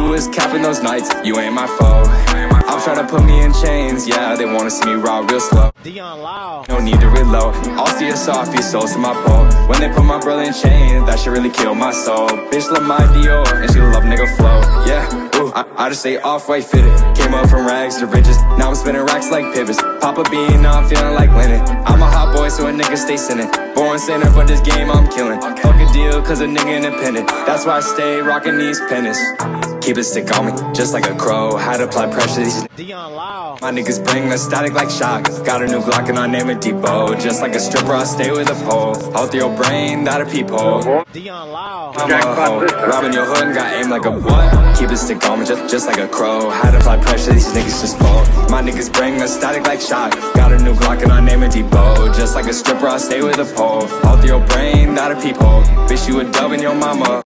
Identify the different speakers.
Speaker 1: who is capping those nights, you ain't my foe. I'm trying to put me in chains, yeah, they wanna see me raw real slow.
Speaker 2: Dion Lau.
Speaker 1: No need to reload, all see a soft, feet souls to my pole. When they put my brother in chains, that shit really kill my soul. Bitch love my Dior, and she love nigga flow. Yeah, ooh, I just stay off-white fitted. Came up from rags to riches, now I'm spinning racks like pivots. Pop a bean, now I'm feeling like Lennon. I'm a hot boy, so a nigga stay sinning. Born sinner, but this game I'm killing. Fuck a deal, cause a nigga independent. That's why I stay rocking these pennants. Keep a stick on me, just like a crow. Had to apply pressure, these
Speaker 2: Dion Lau.
Speaker 1: my niggas bring the static like shock. Got a new Glock and I name it Depot. Just like a stripper, I stay with a pole. Out through your brain, not a peephole.
Speaker 2: Dion Lau.
Speaker 1: I'm a hoe, robbing your hood and got aim like a what? Keep a stick on me, just like a crow. Had to apply pressure, these niggas just fold. My niggas bring the static like shock. Got a new Glock and I name it Depot. Just like a stripper, I stay with a pole. Out through your brain, not a peephole. Bitch, you a dub in your mama.